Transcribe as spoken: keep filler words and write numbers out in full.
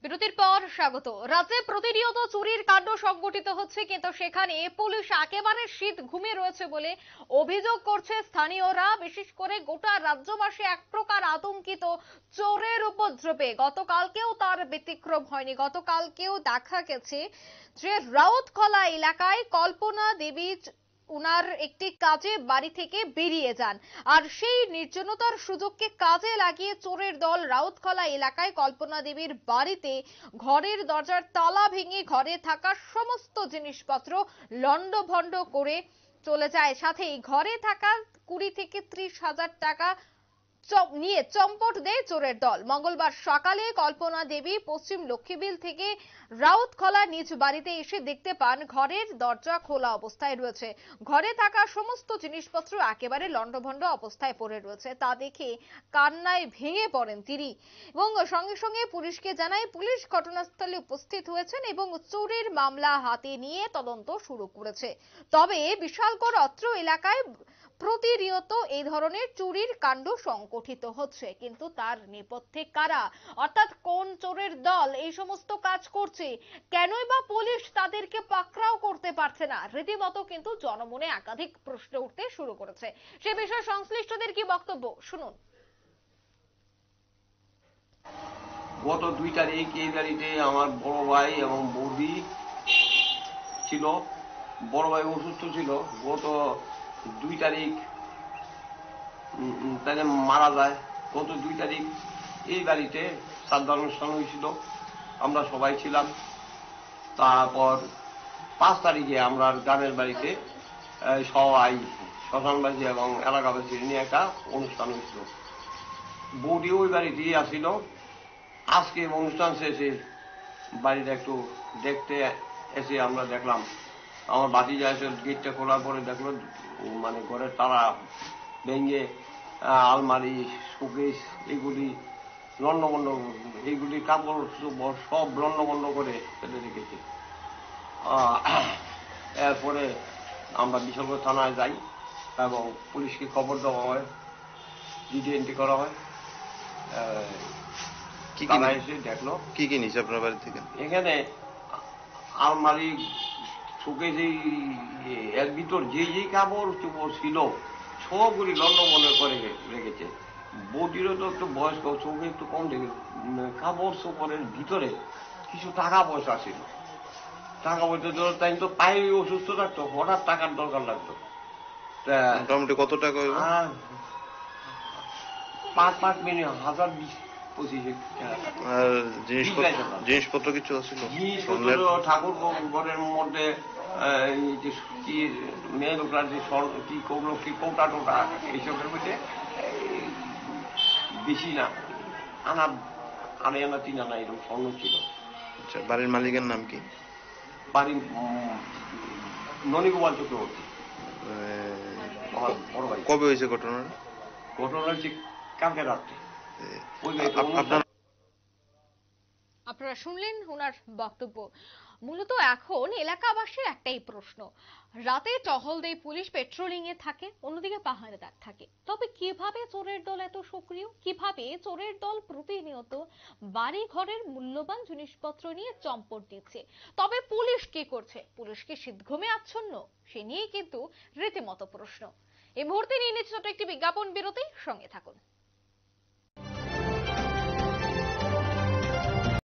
বিরতির পর স্বাগত। রাজ্যে প্রতিনিয়ত চুরির কাণ্ড সংঘটিত হচ্ছে, কিন্তু সেখানে পুলিশ একেবারে শীত ঘুমিয়ে রয়েছে বলে অভিযোগ করছে স্থানীয়রা। বিশেষ করে গোটা রাজ্যবাসী এক প্রকার আতঙ্কিত চোরের উপদ্রবে। গতকালকেও তার ব্যতিক্রম হয়নি। গতকালকেও দেখা গেছে যে রাউতখলা এলাকায় কল্পনা দেবী উনার একটি কাজে বাড়ি থেকে বেরিয়ে যান, আর সেই নির্জনতার সুযোগকে কাজে লাগিয়ে চোরের দল রাউতখলা এলাকায় কল্পনা দেবীর বাড়িতে ঘরের দরজার তালা ভেঙে ঘরে থাকা সমস্ত জিনিসপত্র লণ্ডভণ্ড করে চলে যায়। সাথেই ঘরে থাকা কুড়ি থেকে ত্রিশ হাজার টাকা নিয়ে চম্পট দেয় চোরের দল। মঙ্গলবার সকালে কল্পনা দেবী পশ্চিম লক্ষ্মীবিল থেকে রাউতখলা নিজ বাড়িতে এসে দেখতে পান ঘরের দরজা খোলা অবস্থায় রয়েছে। ঘরে থাকা সমস্ত জিনিসপত্র একেবারে লণ্ডভণ্ড অবস্থায় পড়ে রয়েছে। তা দেখে কান্নায় ভেঙে পড়েন তিনি এবং সঙ্গে সঙ্গে পুলিশকে জানায়। পুলিশ ঘটনাস্থলে উপস্থিত হয়েছেন এবং চুরির মামলা হাতে নিয়ে তদন্ত শুরু করেছে। তবে বিশালগড় অত্র এলাকায় প্রতিনিয়ত এই ধরনের চুরির কাণ্ড সংঘটিত হচ্ছে, কিন্তু তার নেপথ্যে কারা, অর্থাৎ কোন চোরের দল এই সমস্ত কাজ করছে, কেনই বা পুলিশ তাদেরকে পাকড়াও করতে পারছে না, রীতিমতো কিন্তু জনমনে একাধিক প্রশ্ন উঠতে শুরু করেছে। সে বিষয়ে সংশ্লিষ্টদের কি বক্তব্য শুনুন। গত দুই তারিখ এই বাড়িতে আমার বড় ভাই এবং বৌদি ছিল। বড় ভাই অসুস্থ ছিল। গত দুই তারিখ তাকে মারা যায়। গত দুই তারিখ এই বাড়িতে শ্রাদ্ধ অনুষ্ঠান হয়েছিল, আমরা সবাই ছিলাম। তারপর পাঁচ তারিখে আমরা গ্রামের বাড়িতে সবাই শ্মশানবাসী এবং এলাকাবাসী নিয়ে একটা অনুষ্ঠান হয়েছিল। বৌদি ওই বাড়িতেই আসছিল। আজকে অনুষ্ঠান শেষে বাড়িটা একটু দেখতে এসে আমরা দেখলাম, আমার ভাতিজা এসে গেটটা খোলার পরে দেখলো মানে ঘরের তালা ভেঙে আলমারি, শোকেস এগুলি লণ্ডভণ্ড, এইগুলি কাপড় সব লণ্ডভণ্ড করে ফেলে রেখেছে। এরপরে আমরা বিশালগড় থানায় যাই এবং পুলিশকে খবর দেওয়া হয়, ডিডি এন্ট্রি করা হয়। তারা এসে দেখলো কি কি নিছে আপনার বাড়ি থেকে। এখানে আলমারি, শোকেস, এর ভিতর যেই যেই কাপড় চোপড় ছিল সবগুলি লণ্ডভণ্ড করে রেখেছে। বৌদিরও তো একটু বয়স্ক, চোখে একটু কম দেখে। কাপড় চোপড়ের ভিতরে কিছু টাকা পয়সা ছিল। টাকা পয়সা তাই তো পায়ে অসুস্থ থাকতো, হঠাৎ টাকার দরকার লাগতো। মোটামুটি কত টাকা? পাঁচ পাঁচ মিনিট হাজার বিশ পঁচিশ। আর জিনিসপত্র কিছু আছে? জিনিসপত্র ঠাকুর ঘরের মধ্যে মেয়ে লোকরা যে কি করলো, কি কৌটা টোটা এইসবের মধ্যে বেশি না, আনা আড়াই আনা তিন আনা এরকম স্বর্ণ ছিল। আচ্ছা, বাড়ির মালিকের নাম কি? বাড়ির ননীগোপাল চক্রবর্তী। কবে হয়েছে ঘটনাটা? ঘটনা হচ্ছে কালকে রাত্রে। আপনারা শুনলেন ওনার বক্তব্য। মূলত এখন এলাকাবাসীর একটাই প্রশ্ন, রাতে টহল দেয় পুলিশ, পেট্রোলিং এ থাকে, অন্যদিকে পাহারাদার থাকে, তবে কিভাবে চোরের দল এত সক্রিয়, কিভাবে চোরের দল প্রতিনিয়ত বাড়ি ঘরের মূল্যবান জিনিসপত্র নিয়ে চম্পট দিচ্ছে, তবে পুলিশ কি করছে, পুলিশ কি শীতঘুমে আচ্ছন্ন, সে নিয়ে কিন্তু রীতিমতো প্রশ্ন। এই মুহূর্তে নিয়ে নিচ্ছে ছোট একটি বিজ্ঞাপন বিরতি, সঙ্গে থাকুন।